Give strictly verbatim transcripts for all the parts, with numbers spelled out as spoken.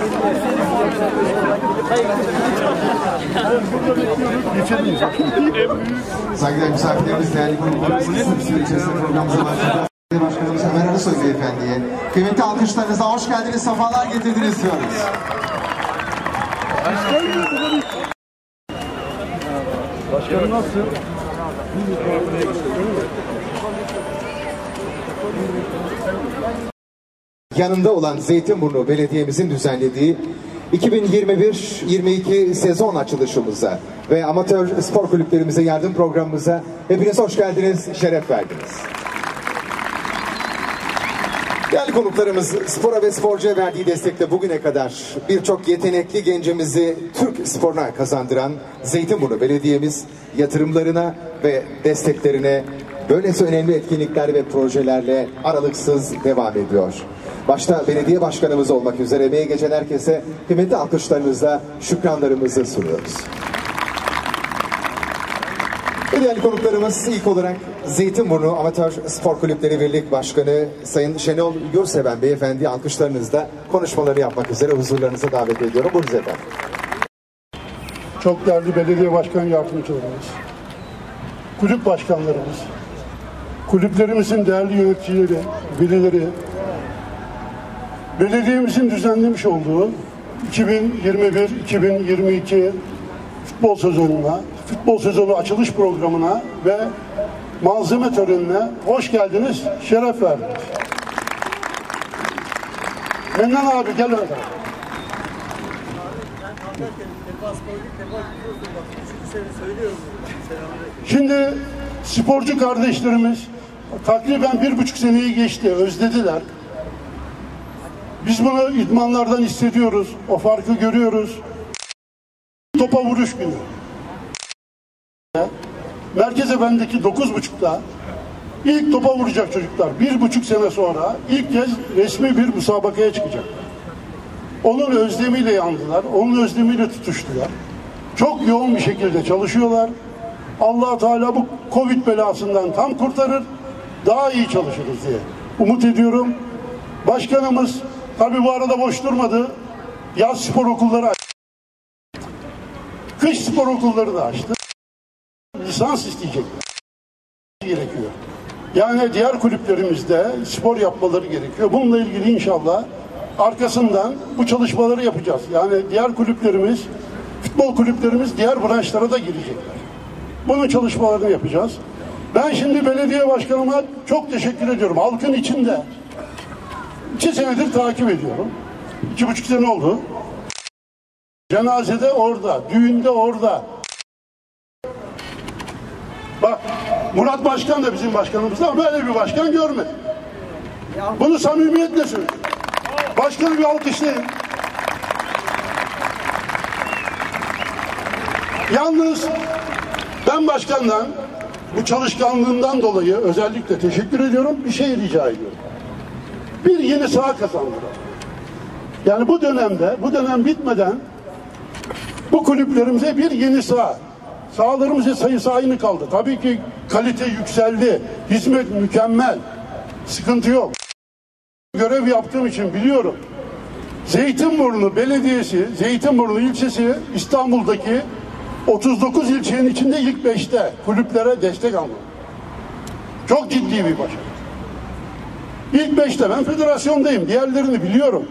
Saygıdeğer misafirlerimiz, değerli konuklarımız, kısa bir süre içerisinde programımıza başlayacağız. Başkanımız Ömer Arısoy Beyefendi'ye kıymetli alkışlarınızla hoş geldiniz, sefalar getirdiniz diyoruz. Başkanım nasıl? Yanında olan Zeytinburnu Belediye'mizin düzenlediği iki bin yirmi bir yirmi iki sezon açılışımıza ve amatör spor kulüplerimize yardım programımıza hepiniz hoş geldiniz, şeref verdiniz. Değerli konuklarımız, spora ve sporcuya verdiği destekle bugüne kadar birçok yetenekli gencimizi Türk sporuna kazandıran Zeytinburnu Belediye'miz yatırımlarına ve desteklerine böylesi önemli etkinlikler ve projelerle aralıksız devam ediyor. Başta belediye başkanımız olmak üzere emeği geçen herkese kıymetli alkışlarınızla şükranlarımızı sunuyoruz. Değerli konuklarımız, ilk olarak Zeytinburnu Amatör Spor Kulüpleri Birlik Başkanı Sayın Şenol Yurtseven Beyefendi alkışlarınızla konuşmaları yapmak üzere huzurlarınıza davet ediyorum. Buyurun efendim. Çok değerli belediye başkan yardımcılarımız, kulüp başkanlarımız, kulüplerimizin değerli yöneticileri, velileri, belediyemizin düzenlemiş olduğu iki bin yirmi bir iki bin yirmi iki futbol sezonuna, futbol sezonu açılış programına ve malzeme törenine hoş geldiniz, şeref verdiniz. Mennan abi gel öyle. Şimdi sporcu kardeşlerimiz takriben bir buçuk seneyi geçti, özlediler. Biz bunu idmanlardan hissediyoruz, o farkı görüyoruz. Topa vuruş günü. Merkez Efendi'deki dokuz buçukta ilk topa vuracak çocuklar. Bir buçuk sene sonra ilk kez resmi bir müsabakaya çıkacak. Onun özlemiyle yandılar, onun özlemiyle tutuştular. Çok yoğun bir şekilde çalışıyorlar. Allah Teala bu Covid belasından tam kurtarır, daha iyi çalışırız diye umut ediyorum. Başkanımız tabii bu arada boş durmadı. Yaz spor okulları açtı. Kış spor okulları da açtı. Lisans isteyecekler. Gerekiyor. Yani diğer kulüplerimizde spor yapmaları gerekiyor. Bununla ilgili inşallah arkasından bu çalışmaları yapacağız. Yani diğer kulüplerimiz, futbol kulüplerimiz diğer branşlara da girecekler. Bunun çalışmalarını yapacağız. Ben şimdi belediye başkanıma çok teşekkür ediyorum. Halkın içinde iki senedir takip ediyorum. İki buçuk sene oldu. Cenazede orada, düğünde orada. Bak, Murat Başkan da bizim başkanımız ama böyle bir başkan görmedim. Bunu samimiyetle söylüyorum. Başkanı bir alkışlayın. Yalnız ben başkandan bu çalışkanlığından dolayı özellikle teşekkür ediyorum. Bir şey rica ediyorum. Bir yeni saha kazandıralım. Yani bu dönemde, bu dönem bitmeden bu kulüplerimize bir yeni saha. Sahalarımızın sayısı aynı kaldı. Tabii ki kalite yükseldi. Hizmet mükemmel. Sıkıntı yok. Görev yaptığım için biliyorum. Zeytinburnu Belediyesi, Zeytinburnu ilçesi İstanbul'daki otuz dokuz ilçenin içinde ilk beşte kulüplere destek aldı. Çok ciddi bir başarı. İlk beşte ben federasyondayım. Diğerlerini biliyorum.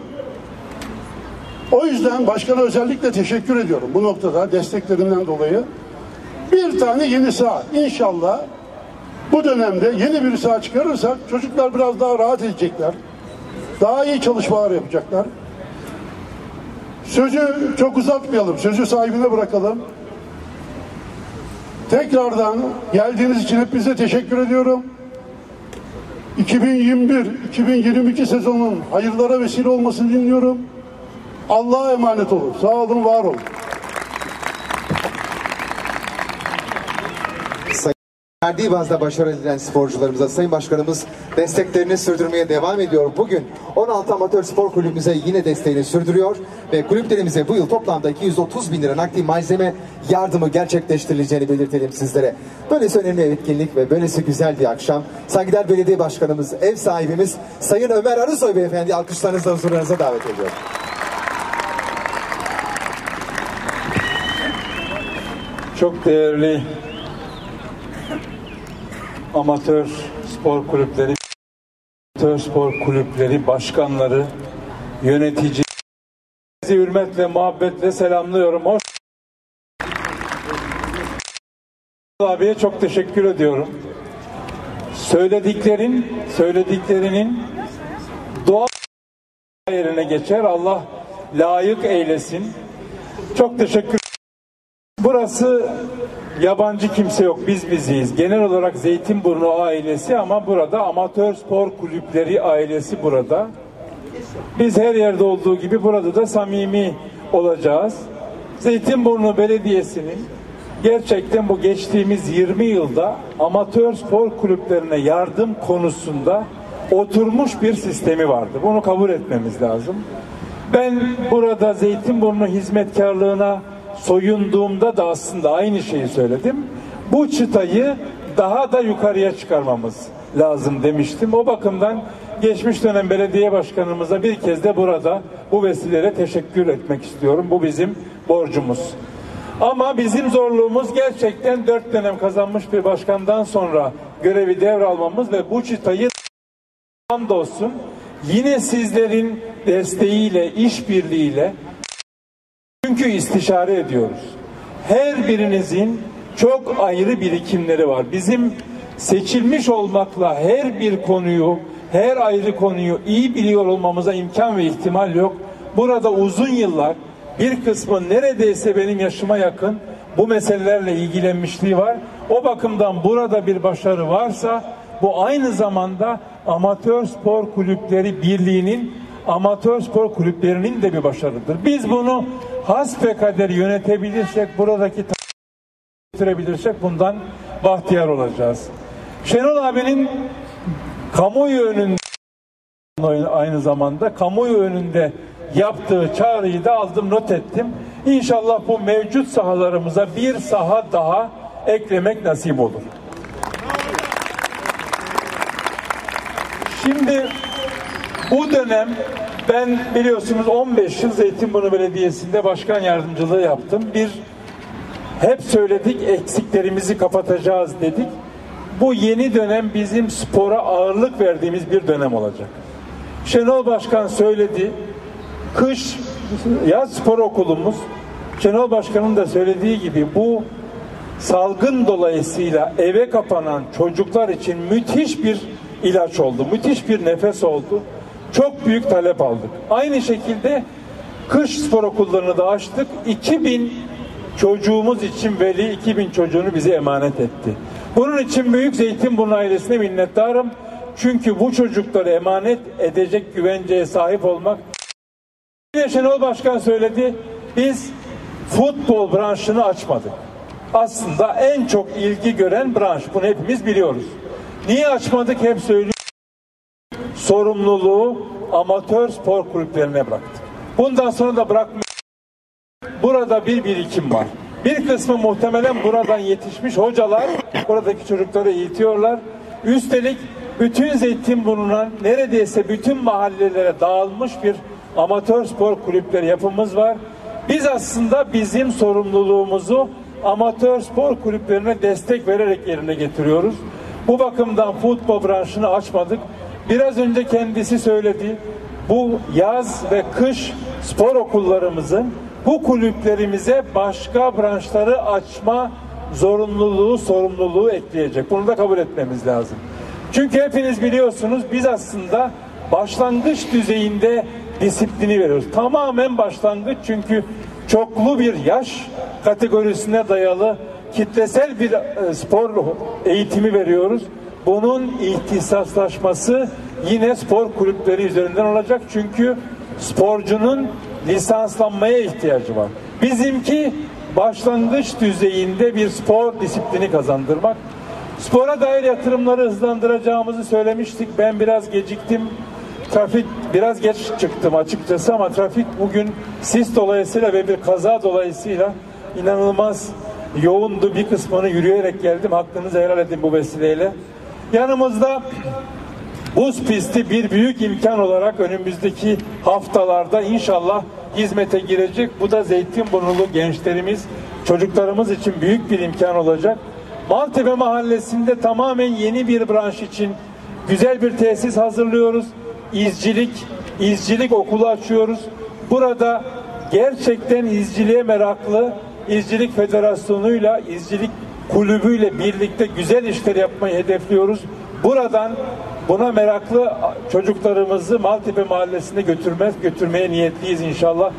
O yüzden başkana özellikle teşekkür ediyorum bu noktada desteklerinden dolayı. Bir tane yeni saha. İnşallah bu dönemde yeni bir saha çıkarırsak çocuklar biraz daha rahat edecekler. Daha iyi çalışmalar yapacaklar. Sözü çok uzatmayalım. Sözü sahibine bırakalım. Tekrardan geldiğiniz için hepinize teşekkür ediyorum. iki bin yirmi bir iki bin yirmi iki sezonun hayırlara vesile olmasını dinliyorum. Allah'a emanet olun. Sağ olun, var olun. Verdiği bazda başarı edilen sporcularımıza Sayın Başkanımız desteklerini sürdürmeye devam ediyor. Bugün on altı amatör spor kulübümüze yine desteğini sürdürüyor ve kulüplerimize bu yıl toplamda iki yüz otuz bin lira nakdi malzeme yardımı gerçekleştirileceğini belirtelim sizlere. Böylesi önemli etkinlik ve böylesi güzel bir akşam. Saygıdeğer Belediye Başkanımız, ev sahibimiz Sayın Ömer Arısoy Beyefendi alkışlarınızla huzurlarınıza davet ediyor. Çok değerli amatör spor kulüpleri, amatör spor kulüpleri başkanları, yönetici, sizi hürmetle, muhabbetle selamlıyorum. Hoş abiye çok teşekkür ediyorum. Söylediklerin, söylediklerinin doğal yerine geçer. Allah layık eylesin. Çok teşekkür ederim. Burası yabancı kimse yok. Biz biziyiz. Genel olarak Zeytinburnu ailesi ama burada amatör spor kulüpleri ailesi burada. Biz her yerde olduğu gibi burada da samimi olacağız. Zeytinburnu Belediyesi'nin gerçekten bu geçtiğimiz yirmi yılda amatör spor kulüplerine yardım konusunda oturmuş bir sistemi vardı. Bunu kabul etmemiz lazım. Ben burada Zeytinburnu hizmetkarlığına soyunduğumda da aslında aynı şeyi söyledim. Bu çıtayı daha da yukarıya çıkarmamız lazım demiştim. O bakımdan geçmiş dönem belediye başkanımıza bir kez de burada bu vesileyle teşekkür etmek istiyorum. Bu bizim borcumuz. Ama bizim zorluğumuz gerçekten dört dönem kazanmış bir başkandan sonra görevi devralmamız ve bu çıtayı hamdolsun yine sizlerin desteğiyle, işbirliğiyle, çünkü istişare ediyoruz. Her birinizin çok ayrı birikimleri var. Bizim seçilmiş olmakla her bir konuyu, her ayrı konuyu iyi biliyor olmamıza imkan ve ihtimal yok. Burada uzun yıllar bir kısmı neredeyse benim yaşıma yakın bu meselelerle ilgilenmişliği var. O bakımdan burada bir başarı varsa bu aynı zamanda Amatör Spor Kulüpleri Birliği'nin, amatör spor kulüplerinin de bir başarıdır. Biz bunu hasbekader yönetebilirsek, buradaki getirebilirsek bundan bahtiyar olacağız. Şenol abinin kamuoyu önünde, aynı zamanda kamuoyu önünde yaptığı çağrıyı da aldım, not ettim. İnşallah bu mevcut sahalarımıza bir saha daha eklemek nasip olur. Şimdi bu dönem ben biliyorsunuz on beş yıl Zeytinburnu Belediyesi'nde başkan yardımcılığı yaptım. Bir hep söyledik, eksiklerimizi kapatacağız dedik. Bu yeni dönem bizim spora ağırlık verdiğimiz bir dönem olacak. Şenol Başkan söyledi. Kış, yaz spor okulumuz, Şenol Başkan'ın da söylediği gibi bu salgın dolayısıyla eve kapanan çocuklar için müthiş bir ilaç oldu. Müthiş bir nefes oldu. Çok büyük talep aldık. Aynı şekilde kış spor okullarını da açtık. iki bin çocuğumuz için veli iki bin çocuğunu bize emanet etti. Bunun için Büyük Zeytinburnu ailesine minnettarım. Çünkü bu çocukları emanet edecek güvenceye sahip olmak. Yine Şenol Başkan söyledi. Biz futbol branşını açmadık. Aslında en çok ilgi gören branş. Bunu hepimiz biliyoruz. Niye açmadık hep söylüyoruz. Sorumluluğu amatör spor kulüplerine bıraktık. Bundan sonra da bırakmayacağız. Burada bir birikim var. Bir kısmı muhtemelen buradan yetişmiş hocalar buradaki çocukları eğitiyorlar. Üstelik bütün Zeytinburnu'na neredeyse bütün mahallelere dağılmış bir amatör spor kulüpleri yapımız var. Biz aslında bizim sorumluluğumuzu amatör spor kulüplerine destek vererek yerine getiriyoruz. Bu bakımdan futbol branşını açmadık. Biraz önce kendisi söyledi. Bu yaz ve kış spor okullarımızın bu kulüplerimize başka branşları açma zorunluluğu, sorumluluğu ekleyecek. Bunu da kabul etmemiz lazım. Çünkü hepiniz biliyorsunuz biz aslında başlangıç düzeyinde disiplini veriyoruz. Tamamen başlangıç, çünkü çoklu bir yaş kategorisine dayalı kitlesel bir e, spor eğitimi veriyoruz. Bunun ihtisaslaşması yine spor kulüpleri üzerinden olacak. Çünkü sporcunun lisanslanmaya ihtiyacı var. Bizimki başlangıç düzeyinde bir spor disiplini kazandırmak. Spora dair yatırımları hızlandıracağımızı söylemiştik. Ben biraz geciktim. Trafik biraz geç çıktım açıkçası ama trafik bugün sis dolayısıyla ve bir kaza dolayısıyla inanılmaz yoğundu. Bir kısmını yürüyerek geldim. Hakkınızı helal edin bu vesileyle. Yanımızda buz pisti bir büyük imkan olarak önümüzdeki haftalarda inşallah hizmete girecek. Bu da Zeytinburnulu gençlerimiz çocuklarımız için büyük bir imkan olacak. Maltepe Mahallesi'nde tamamen yeni bir branş için güzel bir tesis hazırlıyoruz. İzcilik, izcilik okulu açıyoruz. Burada gerçekten izciliğe meraklı, İzcilik Federasyonu'yla, İzcilik Kulübü'yle birlikte güzel işler yapmayı hedefliyoruz. Buradan buna meraklı çocuklarımızı Maltepe Mahallesi'ne götürmez, götürmeye niyetliyiz inşallah.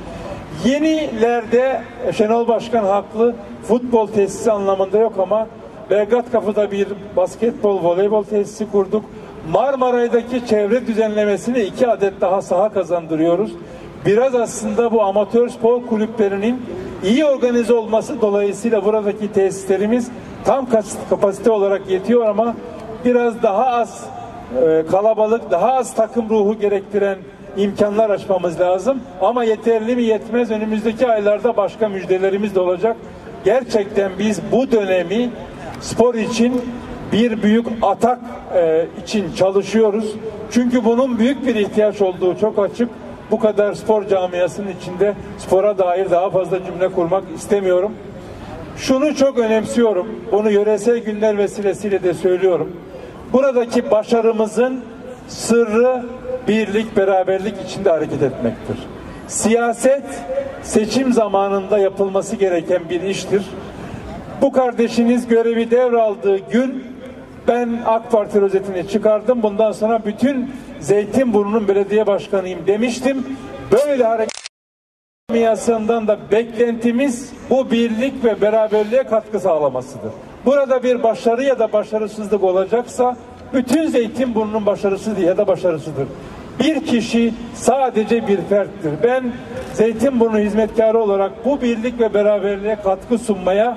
Yenilerde Şenol Başkan haklı, futbol tesisi anlamında yok ama Belgrad Kapı'da bir basketbol, voleybol tesisi kurduk. Marmaray'daki çevre düzenlemesine iki adet daha saha kazandırıyoruz. Biraz aslında bu amatör spor kulüplerinin iyi organize olması dolayısıyla buradaki tesislerimiz tam kapasite olarak yetiyor ama biraz daha az e, kalabalık, daha az takım ruhu gerektiren imkanlar açmamız lazım. Ama yeterli mi yetmez, önümüzdeki aylarda başka müjdelerimiz de olacak. Gerçekten biz bu dönemi spor için bir büyük atak e, için çalışıyoruz. Çünkü bunun büyük bir ihtiyaç olduğu çok açık. Bu kadar spor camiasının içinde spora dair daha fazla cümle kurmak istemiyorum. Şunu çok önemsiyorum. Bunu yöresel günler vesilesiyle de söylüyorum. Buradaki başarımızın sırrı birlik, beraberlik içinde hareket etmektir. Siyaset seçim zamanında yapılması gereken bir iştir. Bu kardeşiniz görevi devraldığı gün ben AK Parti rozetini çıkardım. Bundan sonra bütün Zeytinburnu'nun belediye başkanıyım demiştim. Böyle hareket camiasından da beklentimiz bu birlik ve beraberliğe katkı sağlamasıdır. Burada bir başarı ya da başarısızlık olacaksa bütün Zeytinburnu'nun başarısı ya da başarısıdır. Bir kişi sadece bir ferttir. Ben Zeytinburnu hizmetkarı olarak bu birlik ve beraberliğe katkı sunmaya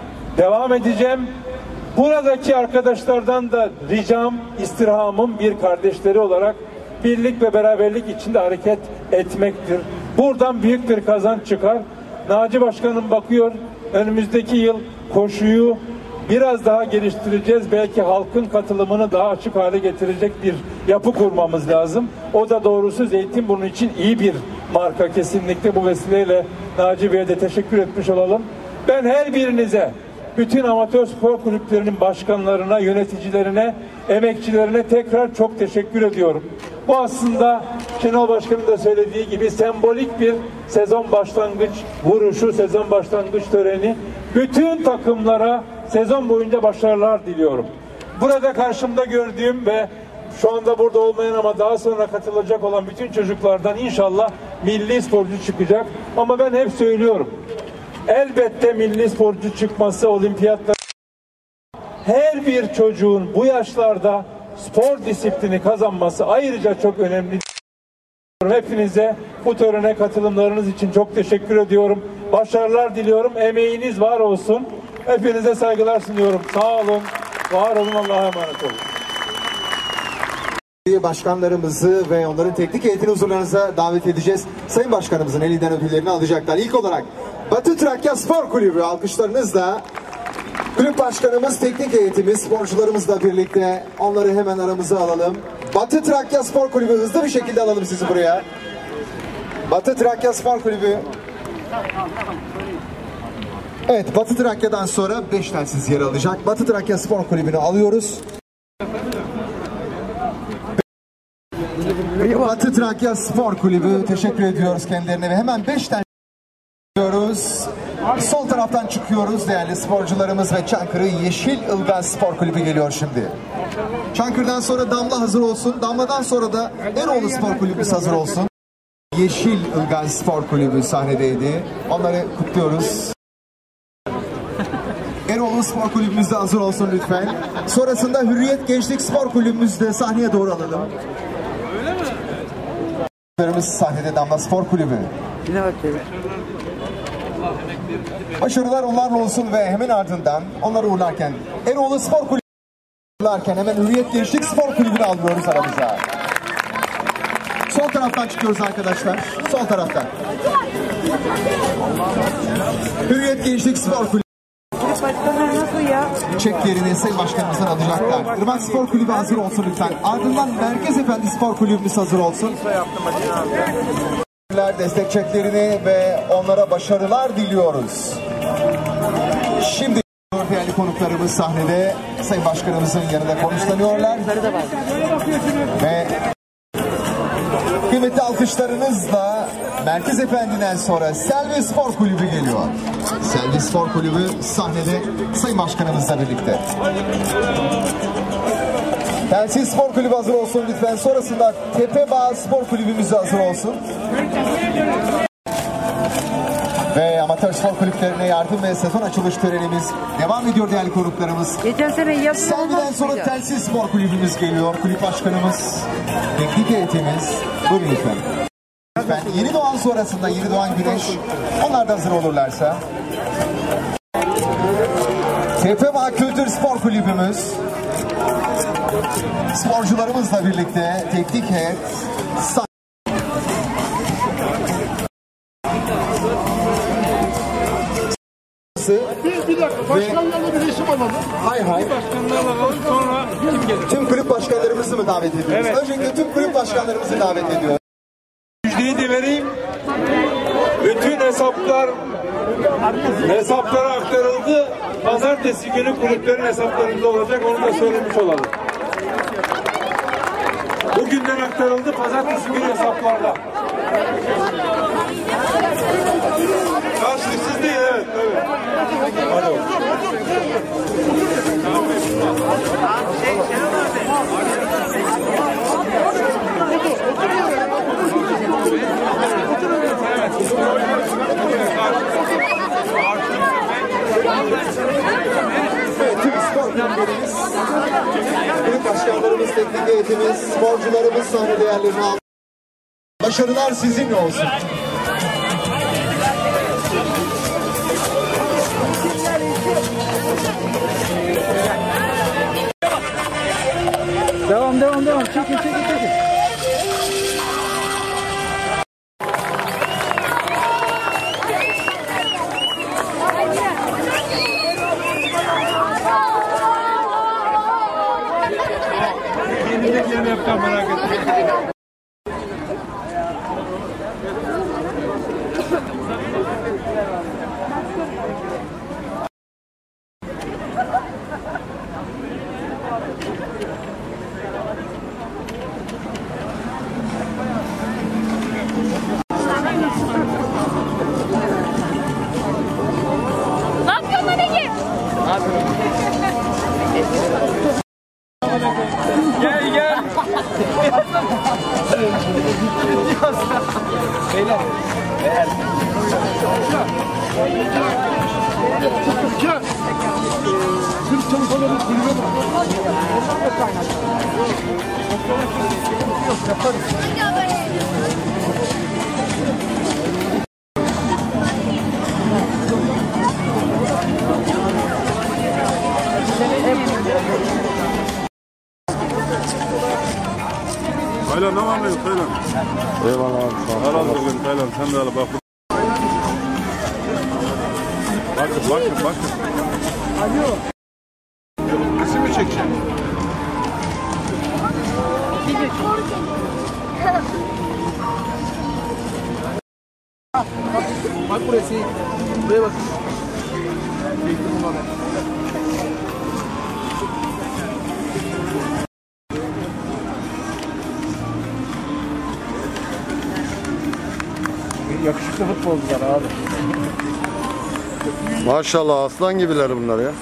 devam edeceğim. Buradaki arkadaşlardan da ricam, istirhamım bir kardeşleri olarak birlik ve beraberlik içinde hareket etmektir. Buradan büyük bir kazanç çıkar. Naci Başkanım bakıyor, önümüzdeki yıl koşuyu biraz daha geliştireceğiz. Belki halkın katılımını daha açık hale getirecek bir yapı kurmamız lazım. O da doğrusu Zeytinburnu için iyi bir marka kesinlikle. Bu vesileyle Naci Bey'e de teşekkür etmiş olalım. Ben her birinize, bütün amatör spor kulüplerinin başkanlarına, yöneticilerine, emekçilerine tekrar çok teşekkür ediyorum. Bu aslında Şenol Başkan'ın da söylediği gibi sembolik bir sezon başlangıç vuruşu, sezon başlangıç töreni. Bütün takımlara sezon boyunca başarılar diliyorum. Burada karşımda gördüğüm ve şu anda burada olmayan ama daha sonra katılacak olan bütün çocuklardan inşallah milli sporcu çıkacak. Ama ben hep söylüyorum. Elbette milli sporcu çıkması, olimpiyatlar, her bir çocuğun bu yaşlarda spor disiplini kazanması ayrıca çok önemli. Hepinize bu törene katılımlarınız için çok teşekkür ediyorum. Başarılar diliyorum. Emeğiniz var olsun. Hepinize saygılar sunuyorum. Sağ olun, var olun, Allah'a emanet olun. Başkanlarımızı ve onların teknik heyetini huzurlarınıza davet edeceğiz. Sayın Başkanımızın elinden ödüllerini alacaklar. İlk olarak Batı Trakya Spor Kulübü alkışlarınızla kulüp başkanımız, teknik heyetimiz, sporcularımızla birlikte onları hemen aramıza alalım. Batı Trakya Spor Kulübü, hızlı bir şekilde alalım sizi buraya. Batı Trakya Spor Kulübü. Evet, Batı Trakya'dan sonra beş telsiz yer alacak. Batı Trakya Spor Kulübü'nü alıyoruz. Batı Trakya Spor Kulübü, teşekkür ediyoruz kendilerine ve hemen beş telsiz diyoruz. Sol taraftan çıkıyoruz değerli sporcularımız ve Çankırı Yeşil Ilgaz Spor Kulübü geliyor şimdi. Çankırı'dan sonra Damla hazır olsun. Damla'dan sonra da Eroğlu Spor Kulübü hazır olsun. Yeşil Ilgaz Spor Kulübü sahnedeydi. Onları kutluyoruz. Eroğlu Spor Kulübümüz de hazır olsun lütfen. Sonrasında Hürriyet Gençlik Spor Kulübümüz de sahneye doğru alalım. Öyle mi? Sahnede Damla Spor Kulübü. Yine bakayım. Başarılar onlarla olsun ve hemen ardından onları uğurlarken Eroğlu Spor Kulübü uğurlarken hemen Hürriyet Gençlik Spor Kulübü'nü alıyoruz aramıza. Sol taraftan çıkıyoruz arkadaşlar. Sol taraftan. Hürriyet Gençlik Spor Kulübü. Başkanlar nasıl ya? Çek yerini Sayın Başkanımızdan alacaklar. Irmak Spor Kulübü hazır olsun lütfen. Ardından Merkez Efendi Spor Kulübümüz hazır olsun. Destek çeklerini ve onlara başarılar diliyoruz. Şimdi değerli konuklarımız sahnede Sayın Başkanımızın yanında konuşlanıyorlar. Ve kıymetli alkışlarınızla Merkez Efendi'den sonra Selvi Spor Kulübü geliyor. Selvi Spor Kulübü sahnede Sayın Başkanımızla birlikte. Telsiz Spor Kulübü hazır olsun lütfen. Sonrasında Tepebağ Spor Kulübümüz hazır olsun. Ve amatör spor kulüplerine yardım ve sezon açılış törenimiz devam ediyor değerli konuklarımız. Geçen sene yaptığımız Selvi'den sonra Telsiz Spor Kulübümüz geliyor. Kulüp başkanımız, teknik heyetimiz. Buyurun lütfen. Lütfen yeni doğan sonrasında yeni doğan güneş, onlar da hazır olurlarsa. Tepebağ Kültür Spor Kulübümüz. Sporcularımızla birlikte teknik heyet. Bir, bir dakika, başkanlarla bir resim alalım. Hay hay. Başkanlarla alalım, sonra kim gelir? Tüm kulüp başkanlarımızı mı davet ediyoruz? Evet. Öncelikle tüm kulüp başkanlarımızı davet ediyoruz. Müjdeyi de vereyim. Bütün hesaplar hesaplara aktarıldı. Pazartesi günü kulüplerin hesaplarında olacak. Onu da söylemiş olalım. Bugünden aktarıldı. Pazartesi günü hesaplarda. Karşılıksız değil, evet. evet. Hadi bakalım. Evet, tüm spor kulüplerimiz, kulüp başkanlarımız, teknik heyetimiz, sporcularımız sahnede yerlerini aldı. Başarılar sizinle olsun. Devam devam devam. Çekin çekin çekin. Yeni yapacağım, merak etmeyin. Ne yapıyorsun lan Ege? Gel gel. Beyler. Eğer. Gel. Türk çantaları kulübe bak. Taylan ne var mı yok Taylan? Eyvallah abi. Al al bugün Taylan sen de al bak. Bakın bakın bakın. Alo. Resim mi çekeceksin? Bak burası. Buraya bak. Yakışıklı futbolcular abi. Maşallah aslan gibiler bunlar ya.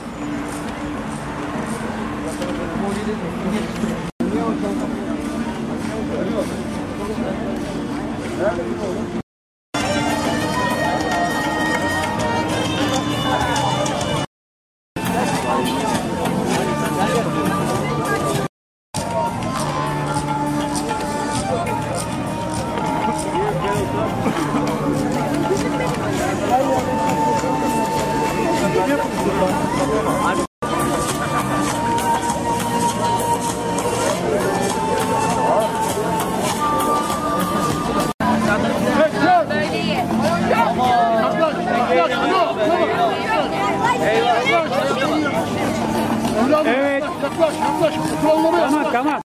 Evet. Yaklaş, yaklaş. Kuralları yaklaş. Tamam tamam.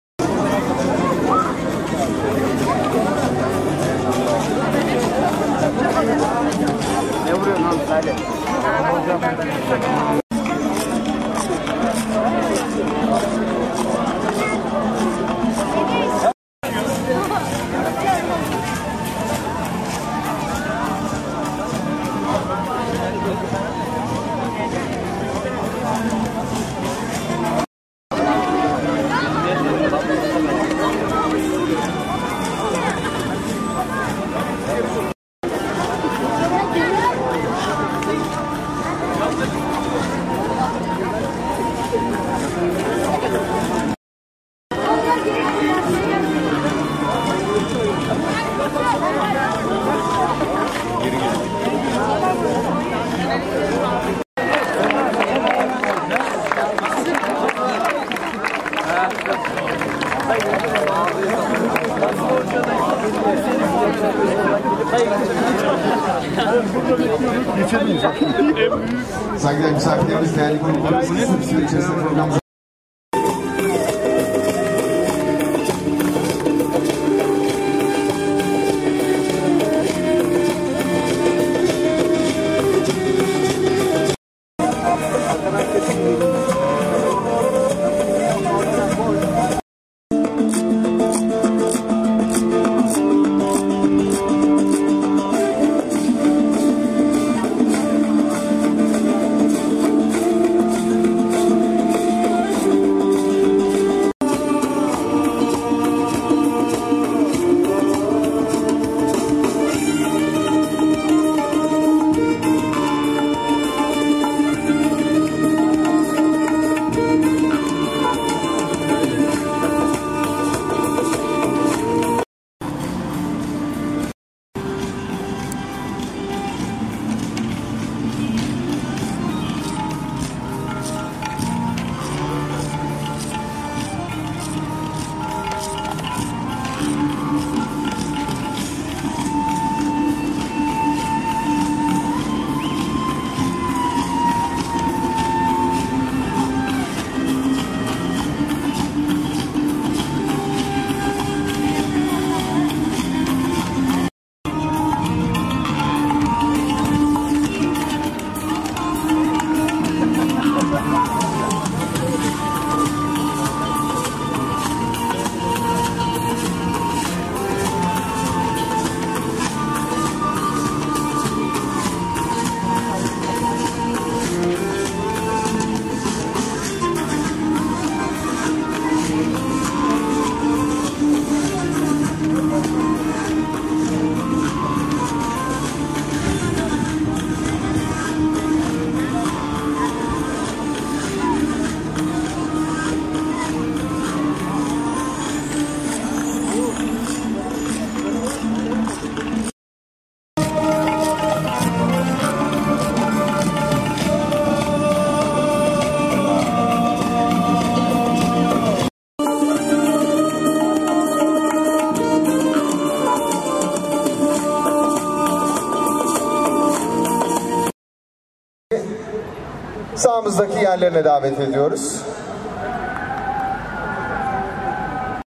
Ne vuruyorsun abi? Saygıdeğer misafirlerimiz, değerli konuklarımız, kısa bir süre içerisinde programımıza sahamızdaki yerlerine davet ediyoruz.